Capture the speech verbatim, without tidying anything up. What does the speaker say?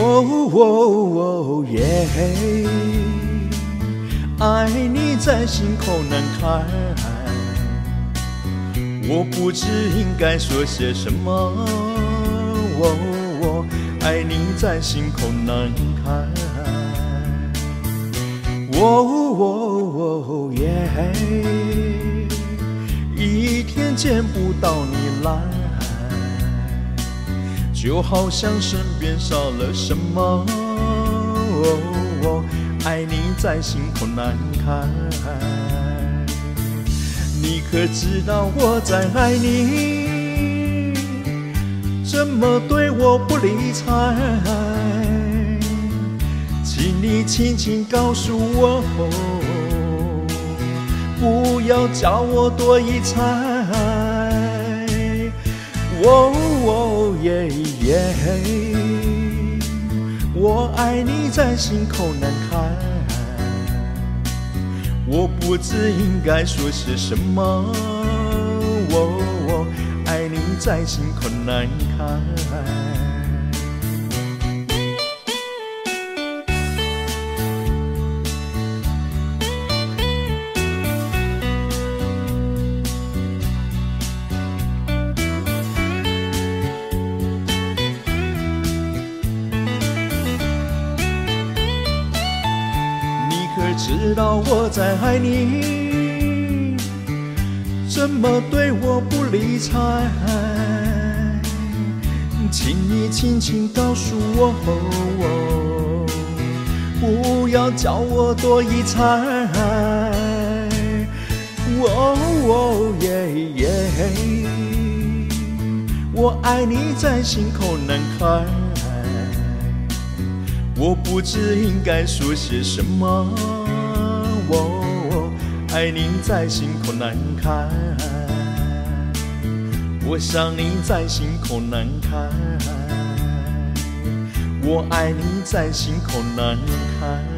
哦哦耶，爱你在心口难开，我不知应该说些什么。哦，爱你在心口难开。哦哦耶，一天见不到你来，就好像身边少了什么。哦，爱你在心口难开。你可知道我在爱你，怎么对我不理睬？请你轻轻告诉我，不要叫我多一猜。哦哦耶耶，我爱你在心口难开，我不知应该说些什么。哦，爱你在心口难开。知道我在爱你，怎么对我不理睬？请你轻轻告诉我，不要叫我多一猜。哦耶耶，我爱你在心口难开，我不知应该说些什么。哦，爱你在心口难开，我想你在心口难开，我爱你在心口难开。